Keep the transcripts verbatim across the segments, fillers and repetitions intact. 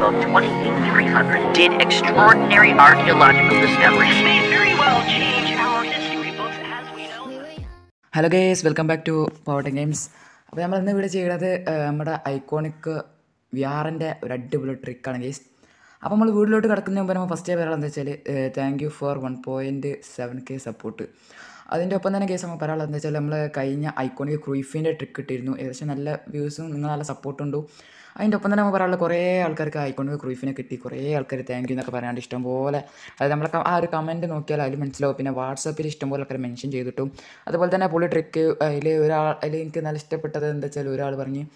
Eagle twenty-eight three hundred did extraordinary archaeological discoveries. May very well change our history books as we know them. Hello guys, welcome back to power games. അപ്പോൾ നമ്മൾ ഇന്ന് ഇവിടെ ചെയ്യുന്നത് നമ്മുടെ iconic വിആറിൻ്റെ ഒരു അടിപൊളി ട്രിക്കാണ് ഗേസ്. അപ്പോൾ നമ്മൾ വീട്ടിലോട്ട് കിടക്കുന്ന മുമ്പ് നമ്മൾ ഫസ്റ്റ് പറയാനുള്ളത് എന്താ വെച്ചാൽ thank you for one point seven K support. അതിൻ്റെ ഒപ്പം തന്നെ കേസ് നമ്മൾ പറയാനുള്ളത് എന്താ വെച്ചാൽ നമ്മൾ കഴിഞ്ഞ ഐക്കോണിക് ക്രൂയിഫിൻ്റെ ട്രിക്ക് ഇട്ടിരുന്നു. ഏകദേശം നല്ല വ്യൂസും നിങ്ങൾ നല്ല സപ്പോർട്ടുണ്ടു. അതിൻ്റെ ഒപ്പം തന്നെ നമ്മൾ പറയാനുള്ളത് കുറേ ആൾക്കാർക്ക് ഐക്കോണിക് ക്രൂയിഫിനെ കിട്ടി. കുറേ ആൾക്കാർ താങ്ക് യു എന്നൊക്കെ പറയാണ്ട് ഇഷ്ടംപോലെ, അതായത് നമ്മൾ ആ ഒരു കമൻറ്റ് നോക്കിയാൽ അതിൽ മനസ്സിലാവും. പിന്നെ വാട്സപ്പിൽ ഇഷ്ടംപോലെ ആൾക്കാർ മെൻഷൻ ചെയ്തിട്ടും അതുപോലെ തന്നെ പുള്ളി ട്രിക്ക് അതിൽ ഒരാൾ അതിൽ എനിക്ക് നല്ല ഇഷ്ടപ്പെട്ടത് എന്താ വെച്ചാൽ ഒരാൾ പറഞ്ഞ്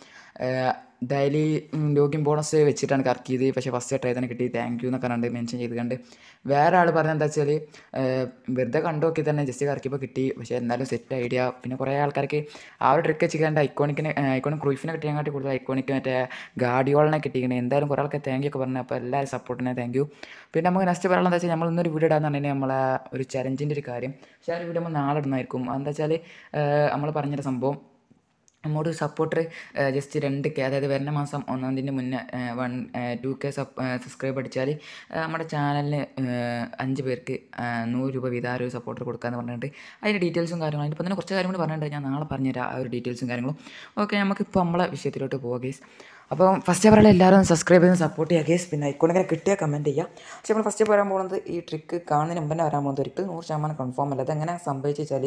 ഡെയിലി ലോഗിൻ ബോണസ് വെച്ചിട്ടാണ് കറക്കിയത്, പക്ഷേ ഫസ്റ്റ് ട്രൈ തന്നെ കിട്ടി, താങ്ക് യു എന്നൊക്കെ കണ്ട് മെൻഷൻ ചെയ്ത് കണ്ട്. വേറെ ആൾ പറഞ്ഞത് എന്താ വെച്ചാൽ വെറുതെ കണ്ടു നോക്കി തന്നെ ജസ്റ്റ് കറക്കിയപ്പോൾ കിട്ടി, പക്ഷേ എന്നാലും സെറ്റ് ഐഡിയ. പിന്നെ കുറേ ആൾക്കാർക്ക് ആ ഒരു ട്രിക്ക് വെച്ചിട്ട് ഐക്കോണിക്കിനെ ഐക്കോണിക് ക്രൂയിഫിനെ കിട്ടിയാൽ കൂടുതൽ ഐക്കോണിക്ക് മറ്റേ ഗാഡിയോളിനെ കിട്ടിയിരിക്കുന്നത്. എന്തായാലും കുറേ ആൾക്കാർ താങ്ക് യു ഒക്കെ പറഞ്ഞു. അപ്പോൾ എല്ലാവരും സപ്പോർട്ടിനെ താങ്ക് യു. പിന്നെ നമുക്ക് നെക്സ്റ്റ് പറയാനുള്ള എന്താ വെച്ചാൽ നമ്മൾ ഇന്നൊരു വീഡിയോ ഇടാന്ന് പറഞ്ഞാൽ നമ്മളെ ഒരു ചലഞ്ചിൻ്റെ ഒരു കാര്യം, പക്ഷേ ആ ഒരു വീഡിയോ നമ്മൾ നാളെ ഇടുന്നതായിരിക്കും. എന്താ വെച്ചാൽ നമ്മൾ പറഞ്ഞൊരു സംഭവം, നമ്മോട് സപ്പോർട്ടർ ജസ്റ്റ് രണ്ട് കെ, അതായത് വരുന്ന മാസം ഒന്നാം തീയതി മുന്നേ വൺ ടു കെ സബ്സ്ക്രൈബ് അടിച്ചാൽ നമ്മുടെ ചാനലിന് അഞ്ച് പേർക്ക് നൂറ് രൂപ വീതം ആ ഒരു സപ്പോർട്ടർ കൊടുക്കാമെന്ന് പറഞ്ഞിട്ട് അതിൻ്റെ ഡീറ്റെയിൽസും കാര്യങ്ങളും അതിൻ്റെ തന്നെ കുറച്ച് കാര്യം കൂടി പറഞ്ഞിട്ട് ഞാൻ നാളെ പറഞ്ഞുതരാം ആ ഒരു ഡീറ്റെയിൽസും കാര്യങ്ങളും. ഓക്കെ, നമുക്കിപ്പോൾ നമ്മളെ വിഷയത്തിലോട്ട് പോകാം ഗേസ്. അപ്പോൾ ഫസ്റ്റ് പറയുന്നത് എല്ലാവരും സബ്സ്ക്രൈബ് ചെയ്ത് സപ്പോർട്ട് ചെയ്യുക ഗേസ്. പിന്നെ ഐക്കോണിങ്ങനെ കിട്ടിയാൽ കമൻറ്റ് ചെയ്യുക. പക്ഷേ നമ്മൾ ഫസ്റ്റ് വരാൻ പോകുന്നത് ഈ ട്രിക്ക് കാണുന്നതിന് മുമ്പ് തന്നെ വരാൻ പോകുന്നത് ഒരിക്കലും നൂറ് ശതമാനം കൺഫേം അല്ല. അതെങ്ങനെ സംഭവിച്ചു വെച്ചാൽ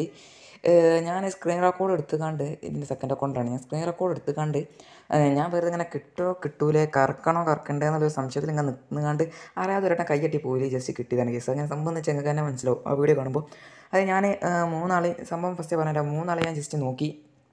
ഞാൻ സ്ക്രീൻ റെക്കോർഡ് എടുത്തുകൊണ്ട് ഇതിൻ്റെ സെക്കൻഡ് അക്കൗണ്ടാണ് ഞാൻ സ്ക്രീൻ റെക്കോർഡ് എടുത്തുകൊണ്ട് ഞാൻ വെറുതെ ഇങ്ങനെ കിട്ടുമോ കിട്ടൂലേ, കറക്കണോ കറക്കണ്ടേ എന്നുള്ളൊരു സംശയത്തിൽ ഇങ്ങനെ നിൽക്കുന്നുകൊണ്ട് അറിയാതെ ഒരെണ്ണം കൈയ്യട്ടി പോയി ജസ്റ്റ് കിട്ടിയതാണ് കേസ്. അങ്ങനെ സംഭവം എന്ന് വെച്ചാൽ നിങ്ങൾക്ക് തന്നെ മനസ്സിലാവും ആ വീഡിയോ കാണുമ്പോൾ. അത് ഞാൻ മൂന്നാൾ സംഭവം ഫസ്റ്റ് പറഞ്ഞില്ല, മൂന്നാൾ ഞാൻ ജസ്റ്റ് നോക്കി.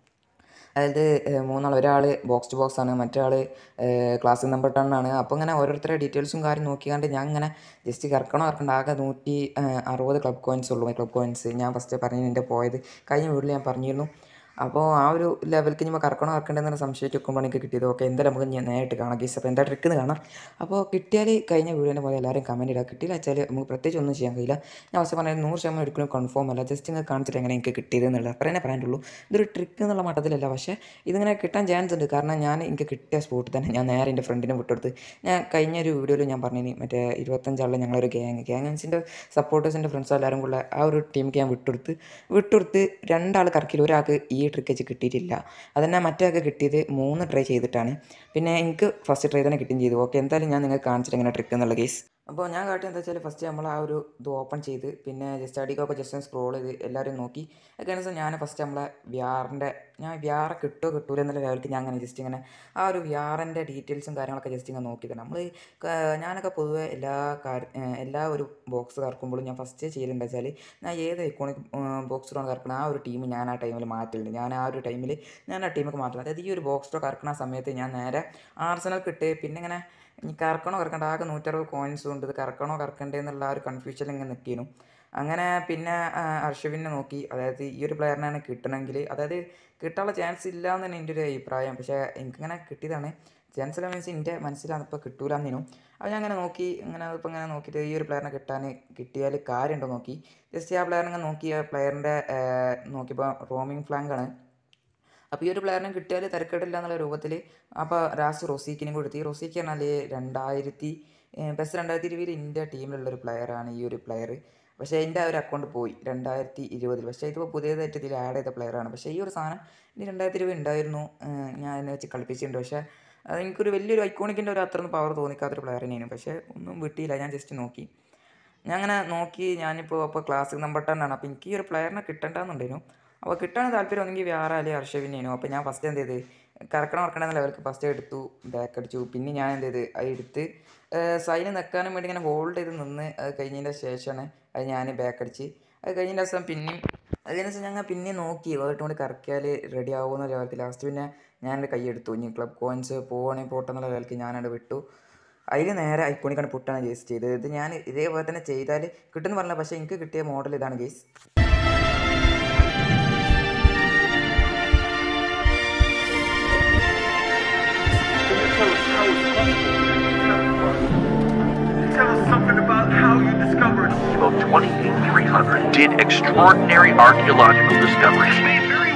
അതായത് മൂന്നാൾ, ഒരാൾ ബോക്സ് ടു ബോക്സ് ആണ്, മറ്റൊരാൾ ക്ലാസ് നമ്പർ ടെൻ ആണ്. അപ്പോൾ ഇങ്ങനെ ഓരോരുത്തരുടെ ഡീറ്റെയിൽസും കാര്യം നോക്കിയാണ്ട് ഞാൻ ഇങ്ങനെ ജസ്റ്റ് കറക്കണോ കറക്കണ്ട. ആകെ നൂറ്റി അറുപത് ക്ലബ് കോയിൻസ് ഉള്ളൂ. ക്ലബ് കോയിൻസ് ഞാൻ ഫസ്റ്റ് പറഞ്ഞു എൻ്റെ പോയത് കഴിഞ്ഞ വീട്ടിൽ ഞാൻ പറഞ്ഞിരുന്നു. അപ്പോൾ ആ ഒരു ലെവലിലേക്ക് ഇനി കറക്കണോ കറക്കണ്ടെന്ന് സംശയിച്ച് വെക്കുമ്പോൾ എനിക്ക് കിട്ടിയത്. ഓക്കെ, എന്തായാലും നമുക്ക് ഞാൻ നേരിട്ട് കാണാം ഗീസ്. അപ്പോൾ എന്താ ട്രിക്ക് എന്ന് കാണാം. അപ്പോൾ കിട്ടിയാൽ കഴിഞ്ഞ വീഡിയോൻ്റെ പോലെ എല്ലാവരും കമൻറ്റ് ഇടുക. കിട്ടിയില്ല വെച്ചാൽ നമുക്ക് പ്രത്യേകിച്ച് ഒന്നും ചെയ്യാൻ കഴിയില്ല. ഞാൻ അവസ്ഥ പറഞ്ഞാൽ നൂറ് ശതമാനം ഒരിക്കലും കൺഫേം അല്ല, ജസ്റ്റ് ഇങ്ങനെ കാണിച്ചിട്ട് എങ്ങനെ എനിക്ക് കിട്ടിയത് എന്നുള്ളത് അത്ര തന്നെ പറയാനുള്ളൂ. ഇതൊരു ട്രിക്ക് എന്നുള്ള മട്ടത്തിലല്ല, പക്ഷേ ഇതിങ്ങനെ കിട്ടാൻ ചാൻസ് ഉണ്ട്. കാരണം ഞാൻ എനിക്ക് കിട്ടിയ സ്പോട്ടിൽ തന്നെ ഞാൻ നേരെ എൻ്റെ ഫ്രണ്ടിനെ വിട്ടെടുത്ത്, ഞാൻ കഴിഞ്ഞ ഒരു വീഡിയോയിൽ ഞാൻ പറഞ്ഞു മറ്റേ ഇരുപത്തഞ്ചാളിൽ ഞങ്ങളൊരു ഗ്യാങ് ഗ്യാങ്സിൻ്റെ സപ്പോർട്ടേഴ്സിൻ്റെ ഫ്രണ്ട്സ് എല്ലാവരും കൂടെ ആ ഒരു ടീമിക്ക് ഞാൻ വിട്ടെടുത്ത് വിട്ടെടുത്ത് രണ്ടാൾ കറക്കിൽ ഒരാൾക്ക് ഈ ട്രിക്ക് വെച്ച് കിട്ടിയിട്ടില്ല. അതന്നെ മറ്റൊക്കെ കിട്ടിയത് മൂന്ന് ട്രൈ ചെയ്തിട്ടാണ്. പിന്നെ എനിക്ക് ഫസ്റ്റ് ട്രൈ തന്നെ കിട്ടുകയും ചെയ്തു. ഓക്കെ, എന്തായാലും ഞാൻ നിങ്ങൾക്ക് കാണിച്ചിട്ട് എങ്ങനെ ട്രിക്ക് എന്നുള്ള കേസ്. അപ്പോൾ ഞാൻ കാട്ടി എന്താ വെച്ചാൽ ഫസ്റ്റ് നമ്മൾ ആ ഒരു ഇത് ഓപ്പൺ ചെയ്ത് പിന്നെ ജസ്റ്റ് അടിക്കൊക്കെ ജസ്റ്റ് സ്ക്രോൾ ചെയ്ത് എല്ലാവരും നോക്കി. അതൊക്കെയാണ് വെച്ചാൽ ഞാൻ ഫസ്റ്റ് നമ്മളെ വ്യാറിൻ്റെ ഞാൻ വ്യാറ കിട്ടുമോ കിട്ടൂല എന്നുള്ള ലെവലിക്ക് ഞാൻ അങ്ങനെ ജസ്റ്റ് ഇങ്ങനെ ആ ഒരു വ്യാറിൻ്റെ ഡീറ്റെയിൽസും കാര്യങ്ങളൊക്കെ ജസ്റ്റ് ഇങ്ങനെ നോക്കി തന്നെ. നമ്മൾ ഞാനൊക്കെ പൊതുവെ എല്ലാ കാര്യം എല്ലാ ഒരു ബോക്സ് കറക്കുമ്പോഴും ഞാൻ ഫസ്റ്റ് ചെയ്യലുണ്ട് വെച്ചാൽ ഞാൻ ഏത് ഐക്കോണിക് ബോക്സിലാണ് കറക്കണം ആ ഒരു ടീം ഞാൻ ആ ടൈമിൽ മാറ്റലുണ്ട്. ഞാൻ ആ ഒരു ടൈമിൽ ഞാൻ ആ ടീമൊക്കെ മാറ്റുന്നത്. അതായത് ഈ ഒരു ബോക്സിലോ കറക്കുന്ന സമയത്ത് ഞാൻ നേരെ ആർസണൽ കിട്ട് പിന്നെ ഇങ്ങനെ ഇനി കറക്കണോ കറക്കണ്ട, ആകെ നൂറ്ററുപത് കോയിൻസും ഉണ്ട്, ഇത് കറക്കണോ കറക്കണ്ടേ എന്നുള്ള ആ ഒരു കൺഫ്യൂഷൻ ഇങ്ങനെ നിൽക്കുന്നു. അങ്ങനെ പിന്നെ അർഷവിനെ നോക്കി, അതായത് ഈ ഒരു പ്ലെയറിനാണ് കിട്ടണമെങ്കിൽ, അതായത് കിട്ടാനുള്ള ചാൻസ് ഇല്ല എന്ന് തന്നെ എൻ്റെ ഒരു അഭിപ്രായം. പക്ഷേ എനിക്കിങ്ങനെ കിട്ടിയതാണ്. ചാൻസ് ഇല്ല മീൻസ് എൻ്റെ മനസ്സിലാണ് ഇപ്പോൾ കിട്ടൂല എന്നതിനും. അപ്പോൾ ഞാൻ അങ്ങനെ നോക്കി ഇങ്ങനെ അതിപ്പോൾ ഇങ്ങനെ നോക്കിയിട്ട് ഈ ഒരു പ്ലെയറിനെ കിട്ടാൻ കിട്ടിയാൽ കാര്യമുണ്ടോ നോക്കി ജസ്റ്റ് ആ പ്ലെയറിനെ നോക്കി. ആ പ്ലെയറിൻ്റെ നോക്കിയപ്പോൾ റോമിങ് ഫ്ലാങ്കാണ്. അപ്പോൾ ഈ ഒരു പ്ലെയറിനെ കിട്ടിയാൽ തിരക്കേടില്ല എന്നുള്ള രൂപത്തിൽ അപ്പോൾ ലാസ്റ്റ് റൊസിക്കിനും കൊടുത്ത്. ഈ റൊസിക്ക് പറഞ്ഞാൽ രണ്ടായിരത്തി ബെസ്റ്റ് രണ്ടായിരത്തി ഇരുപതിൽ ഇന്ത്യ ടീമിലുള്ളൊരു പ്ലെയറാണ് ഈ ഒരു പ്ലെയർ. പക്ഷേ എൻ്റെ ആ ഒരു അക്കൗണ്ട് പോയി രണ്ടായിരത്തി ഇരുപതിൽ. പക്ഷേ ഇതിപ്പോൾ പുതിയതായിട്ട് ഇതിൽ ആഡ് ചെയ്ത പ്ലെയറാണ്. പക്ഷേ ഈ ഒരു സാധനം ഇനി രണ്ടായിരത്തി ഇരുപത് ഉണ്ടായിരുന്നു, ഞാൻ അതിനെ വെച്ച് കളിപ്പിച്ചിട്ടുണ്ട്. പക്ഷേ അത് എനിക്കൊരു വലിയൊരു ഐക്കോണിക്കിൻ്റെ ഒരു അത്രയൊന്നും പവർ തോന്നിക്കാത്തൊരു പ്ലെയർ തന്നെയായിരുന്നു. പക്ഷേ ഒന്നും വിട്ടിയില്ല, ഞാൻ ജസ്റ്റ് നോക്കി. ഞാൻ അങ്ങനെ നോക്കി. ഞാനിപ്പോൾ അപ്പോൾ ക്ലാസ് നമ്പർ ടെൻ ആണ്. അപ്പോൾ എനിക്ക് ഈ ഒരു പ്ലെയറിനെ കിട്ടണ്ടെന്നുണ്ടായിരുന്നു. അപ്പോൾ കിട്ടാൻ താല്പര്യം ഒന്നെങ്കിൽ വേറെ അല്ലെങ്കിൽ അർഷവിനേനു. അപ്പോൾ ഞാൻ ഫസ്റ്റ് എന്ത് ചെയ്ത് കറക്കണം കറക്കണമെന്ന ലെവലിക്ക് ഫസ്റ്റ് എടുത്തു, ബാക്ക് അടിച്ചു. പിന്നെ ഞാൻ എന്ത് ചെയ്ത് അത് എടുത്ത് സൈഡിൽ നിൽക്കാനും വേണ്ടി ഇങ്ങനെ ഹോൾഡ് ചെയ്ത് നിന്ന് അത് കഴിഞ്ഞതിൻ്റെ ശേഷമാണ് അത് ഞാൻ ബാക്ക് അടിച്ച്. അത് കഴിഞ്ഞതിൻ്റെ ദിവസം പിന്നെയും അത് കഴിഞ്ഞ ദിവസം ഞങ്ങൾ പിന്നെ നോക്കി വേറിട്ട് കൊണ്ട് കറക്കിയാൽ റെഡി ആവുമെന്ന ലെവലിൽ ലാസ്റ്റ് പിന്നെ ഞാൻ എൻ്റെ കൈ എടുത്തു. ഇനി ക്ലബ് കോയിൻസ് പോകണമെങ്കിൽ പോട്ടെന്നുള്ള ലെവലിക്ക് ഞാനവിടെ വിട്ടു. അതിൽ നേരെ ഐക്കോണിക്കാണ് പുട്ടാണ് ജേസ് ചെയ്തത്. ഇത് ഞാൻ ഇതേപോലെ തന്നെ ചെയ്താൽ കിട്ടുമെന്ന് പറഞ്ഞില്ല, പക്ഷേ എനിക്ക് കിട്ടിയ മോഡൽ ഇതാണ് guys. Tell us something about how you discovered Eagle twenty-eight three hundred did extraordinary archaeological discoveries.